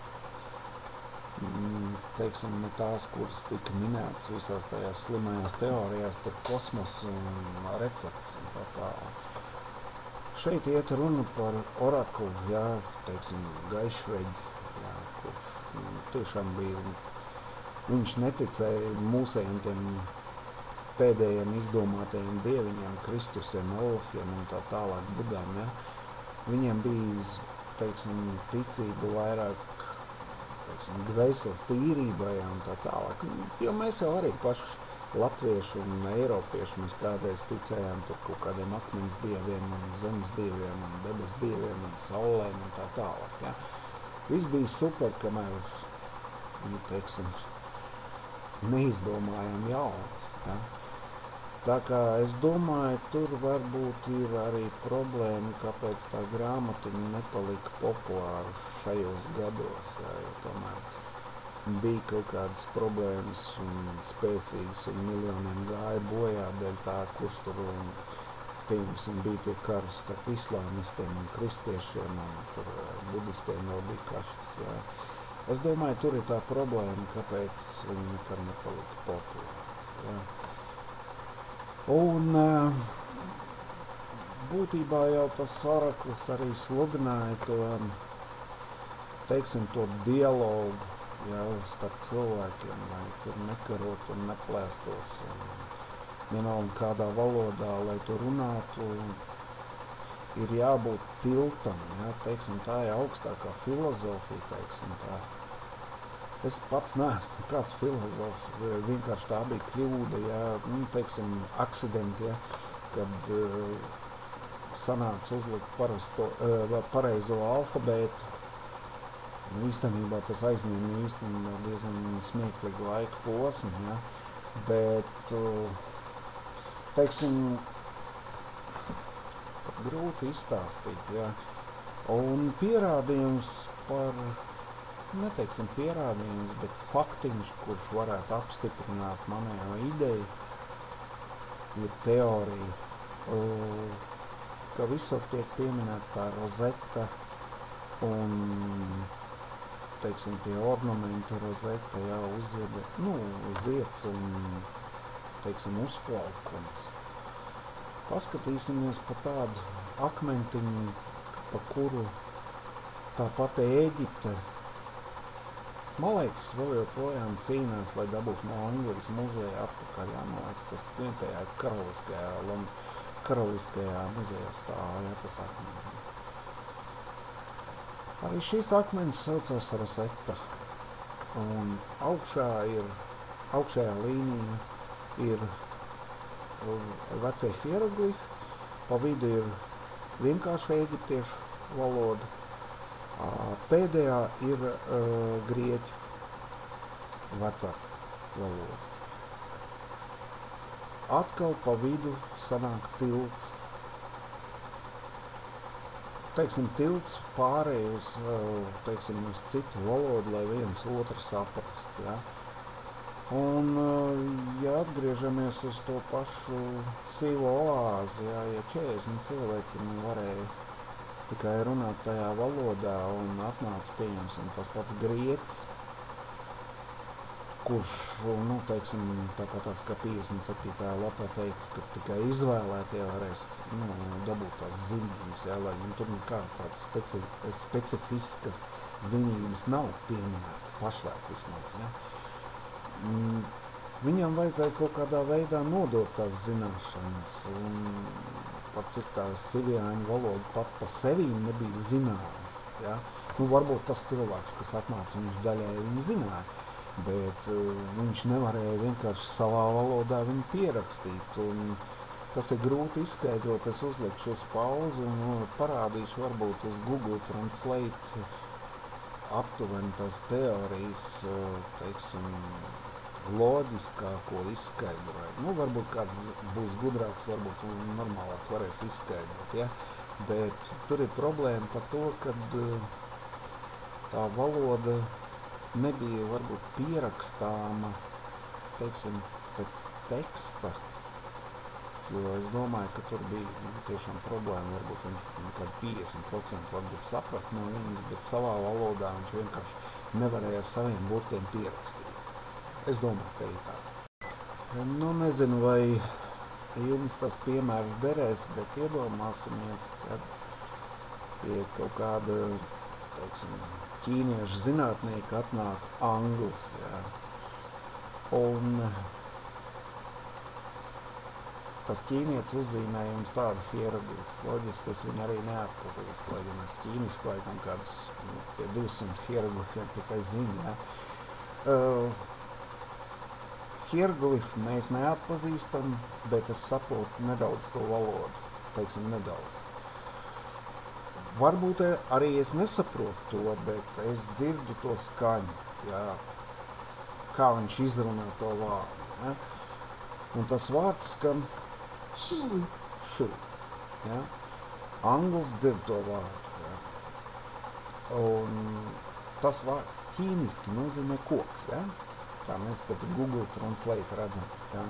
A: Teiksim, tās, kuras tika minētas visās tajās slimajās teorijās, tad kosmos un recepts un tā tālāk. Šeit iet runa par oraklu, jā, teiksim, gaišveģi, jā, kurš tiešām bija, viņš neticēja mūsējiem tiem pēdējiem izdomātajiem dieviņiem, Kristusiem, Allahiem un tā tālāk budām, jā. Viņiem bija, teiksim, ticība vairāk, dvēseles tīrībai un tā tālāk. Jo mēs jau arī paši latvieši un eiropieši mēs kādreiz ticējām tur kaut kādiem akmens dieviem un zemes dieviem un debes dieviem un saulēm un tā tālāk. Ja. Viss bija super, kamēr, teiksim, neizdomājām jaunas. Ja. Tā kā es domāju, tur varbūt ir arī problēma, kāpēc tā grāmatiņa nepalika populāra šajos gados, jā, jo tomēr bija kaut kādas problēmas un spēcīgas un miljoniem gāja bojā dēļ tā, kurš tur, piemēram, bija tie kari starp islāmistiem un kristiešiem un tur budistiem vēl bija kašas, jā. Es domāju, tur ir tā problēma, kāpēc viņi nekad nepalika populāra, jā. Un būtībā jau tas oraklis arī sludināja to, teiksim, to dialogu ja, starp cilvēkiem, lai tur nekarot un neplēstos. Vienalga kādā valodā, lai tu runātu, ir jābūt tiltam, ja, teiksim, tā ir augstākā filozofija, teiksim tā. Es pats neesmu kāds filozofs, vienkārši tā bija kļūda, ja, nu, teiksim, akcidenti, ja, kad sanāca uzlikt pareizo alfabētu. Nu, īstenībā tas aizņēma īstenībā diezgan smieklīgi laika posmu, ja, bet, teiksim, pat grūti izstāstīt, ja, un pierādījums par, neteiksim pierādījums, bet faktiņš, kurš varētu apstiprināt manējo ideju, ir teorija, ka visur tiek pieminēta tā rozeta un, teiksim, pie ornamenta rozeta, jā, uzzieda, nu, zieds un, teiksim, uzplaukums. Paskatīsimies pa tādu akmentiņu, pa kuru tā pati Ēģipte, man liekas, vēl joprojām cīnās, lai dabūtu no Anglijas muzeja atpakaļ, jā, man liekas, tas tajā karaliskajā muzejā stāv, jā, tas akmentiņš. Arī šis akmenis saucās Rosetta, un augšējā līnija ir vecie hieroglifi, pa vidu ir vienkārši eģiptiešu valoda, pēdējā ir grieķu vecā valoda. Atkal pa vidu sanāk tilts. Teiksim, tilts pārēj uz, teiksim, uz citu valodu, lai viens otru saprast, ja. Un, ja atgriežamies uz to pašu sīvo oāzi, ja 40 cilvēciņi varēja tikai runāt tajā valodā un atnāca, pieņemsim, tas pats grieķis, kurš, nu, teiksim, tāpat tāds kā 57. lapā teica, ka tikai izvēlētie varēs, nu, dabūt tās zinības, jā, lai tur nekādas tādas specifiskas zinības nav pieminētas pašlaik vismaz, jā. Viņam vajadzēja kaut kādā veidā nodot tās zināšanas, un par cik tā sivjāņu valoda pat pa sevīm nebija zināma, jā. Nu, varbūt tas cilvēks, kas atnāca, viņš daļēji viņu zināja, bet viņš nevarēja vienkārši savā valodā viņu pierakstīt, un tas ir grūti izskaidrot. Es uzlikšu uz pauzi un parādīšu varbūt uz Google Translate aptuveni tās teorijas, teiksim, loģiskāko izskaidrojumu. Nu, varbūt kāds būs gudrāks, varbūt normālāk varēs izskaidrot, ja? Bet tur ir problēma par to, kad tā valoda nebija varbūt pierakstāma, teiksim, pēc teksta, jo es domāju, ka tur bija tiešām problēma, varbūt viņš kādu 50% varbūt saprat no viņas, bet savā valodā viņš vienkārši nevarēja saviem burtiem pierakstīt. Es domāju, ka ir tā. Nu, nezinu, vai jums tas piemērs derēs, bet iedomāsimies, kad pie kaut kāda, teiksim, ķīniešu zinātnieki atnāk anglis, jā. Un tas ķīnietis uzzīmē jums tādu hieroglifu. Loģiski es viņu arī neatpazīstu, lai gan es ķīniski laikam kāds pie 200 hieroglifiem tikai zinu, jā. Hieroglifu mēs neatpazīstam, bet es saprotu nedaudz to valodu, teiksim, nedaudz. Varbūt arī es nesaprotu to, bet es dzirdu to skaņu, jā, kā viņš izrunā to vārdu, ja? Un tas vārds skan šu, ja? Anglis dzird to vārdu, ja? Un tas vārds ķīniski nozīmē koks, ja? Tā mēs pēc Google Translate redzam, ja?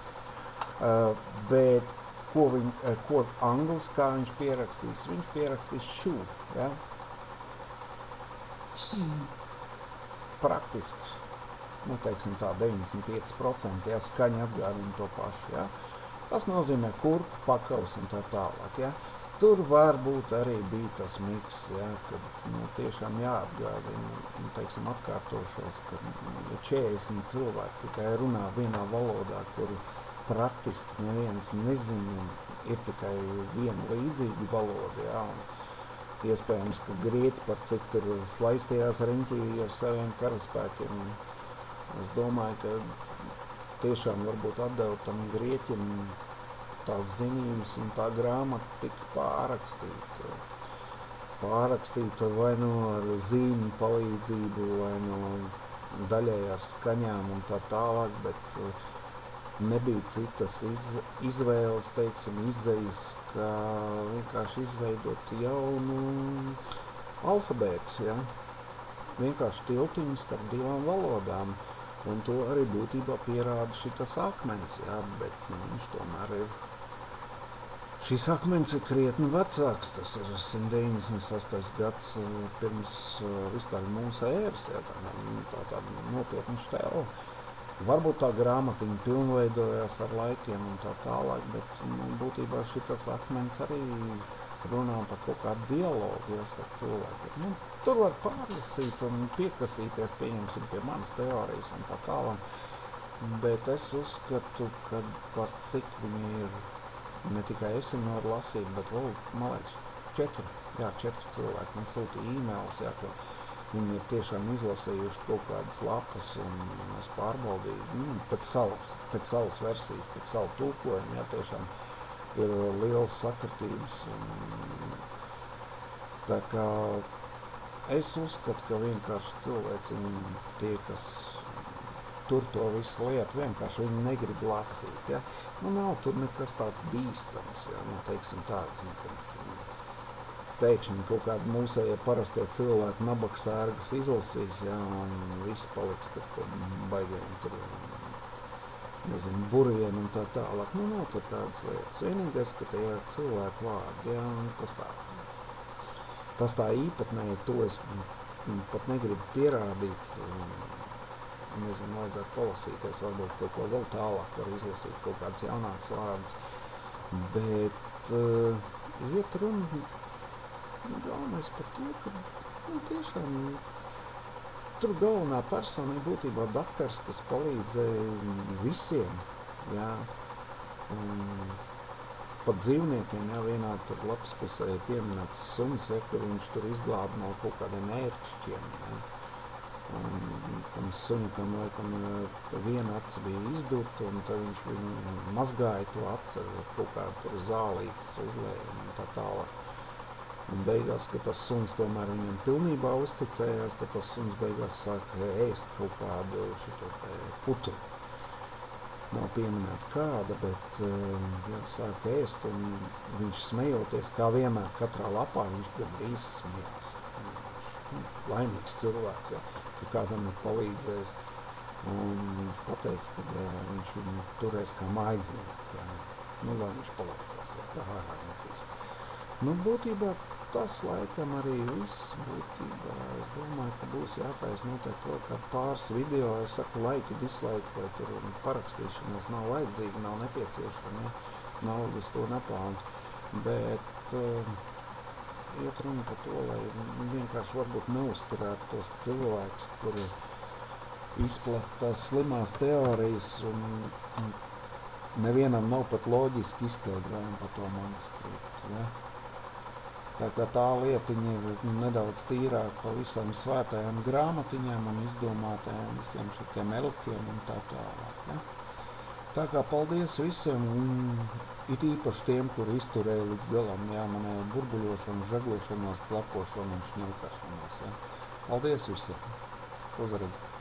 A: Bet ko anglis, kā viņš pierakstīs? Viņš pierakstīs šu, ja? Praktiski, nu, teiksim tā, 95%, ja, skaņa atgādina to pašu, ja? Tas nozīmē kurpu, pakaus un tā tālāk, ja? tur varbūt arī bija tas miks, ja, kad tiešām jāatgādina, teiksim, atkārtošos, ka ja 40 cilvēki tikai runā vienā valodā, kuru praktiski neviens nezina, un ir tikai viena līdzīga valoda, ja, un iespējams, ka grieķi par cik tur slaistījās riņķī ar saviem karaspēkiem. Es domāju, ka tiešām varbūt atdeva tam grieķim tās zinības un tā grāmata tika pārrakstīta vai nu ar zīmju palīdzību, vai nu daļai ar skaņām un tā tālāk, bet nebija citas izvēles, teiksim, izējas, kā vienkārši izveidot jaunu alfabētu, ja? Vienkārši tiltiņu starp divām valodām, un to arī būtībā pierāda šitas akmens, ja? Bet viņš tomēr ir, šis akmens ir krietni vecāks, tas ir 198. gads pirms vispār mūsu ēras, ja? Tā nopietna štēla. Varbūt tā grāmatiņa pilnveidojās ar laikiem un tā tālāk, bet būtībā šitas akmens arī runā par kaut kādu dialogu starp cilvēkiem. Tur var pārlasīt un piekasīties, pieņemsim, pie manas teorijas un tā tālāk, bet es uzskatu, ka par cik viņi ir, ne tikai es viņu varu lasīt, bet vēl, man liekas, 4 cilvēki man sūtīja e-mails, ja, ka viņi ir tiešām izlasījuši kaut kādas lapas, un es pārbaudīju pēc savas versijas, pēc savu tulkojumu, ja tiešām ir liels sakritības. Tā kā es uzskatu, ka vienkārši cilvēciņi tie, kas tur to visu lietu, vienkārši viņi negrib lasīt. Ja? Nav tur nekas tāds bīstams, ja? Teiksim tāds, kad pēkšņi kaut kādi mūsējie parastie cilvēki nabagsērgas izlasīs, ja, un viss paliks tur baigiem, tur, nezinu, burvien un tā tālāk. Nav tur tādas lietas. Vienīgais, ka tie ir cilvēku vārdi, ja, un tas tā īpatnēji, to es pat negribu pierādīt. Nezinu, vajadzētu palasīties, varbūt kaut ko vēl tālāk var izlasīt, kaut kāds jaunāks vārds. Bet iet runa galvenais par to, ka tiešām tur galvenā persona ir būtībā daktars, kas palīdzēja visiem, jā, un pat dzīvniekiem, jā, vienā tur lapas pusē ir pieminēts suns, ja, kur viņš tur izglāba no kaut kādiem ērkšķiem, jā. Un tam suņukam, laikam, viena aci bija izdurta, un tad viņš viņu mazgāja to aci ar kaut kādu tur zālītes uzlējumu un tā tālāk. Un beigās, kad tas suns tomēr viņam pilnībā uzticējās, tad tas suns beigās sāka ēst kaut kādu šito putru. Nav pieminēta kāda, bet jā, sāka ēst, un viņš smejoties, kā vienmēr katrā lapā, viņš gandrīz smējās. Laimīgs cilvēks, ja, ka kādam ir palīdzējis. Un viņš pateica, ka viņš viņu turēs kā mājdzīvnieku, ja. Lai viņš paliekās, ja, kā ārā necīs. Būtībā tas laikam arī viss. Būtībā es domāju, ka būs jātaisa noteikti vēl kādi pāris video. Es saku laiku, dislaiku, vai tur parakstīšanās nav vajadzīga, nav nepieciešama, ja? Naudas to nepelna. Bet iet runa par to, lai vienkārši varbūt neuzturētu tos cilvēkus, kuri izplata tās slimās teorijas, un nevienam nav pat loģiski izskaidrojumi par to manuskriptu, ja? Tā kā tā lietiņa ir nedaudz tīrāk pa visām svētajām grāmatiņām un izdomātajām visiem šitiem elkiem un tā tālāk. Ja? Tā kā paldies visiem, it īpaši tiem, kuri izturēja līdz galam, jā, manai burbuļošanu, žaglošanos, klapošanu un šņaukašanos. Ja? Paldies visiem! Uzredz!